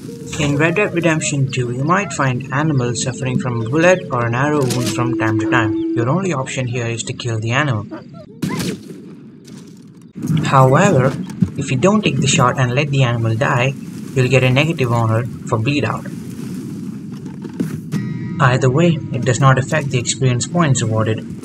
In Red Dead Redemption 2, you might find animals suffering from a bullet or an arrow wound from time to time. Your only option here is to kill the animal. However, if you don't take the shot and let the animal die, you'll get a negative honor for bleed out. Either way, it does not affect the experience points awarded.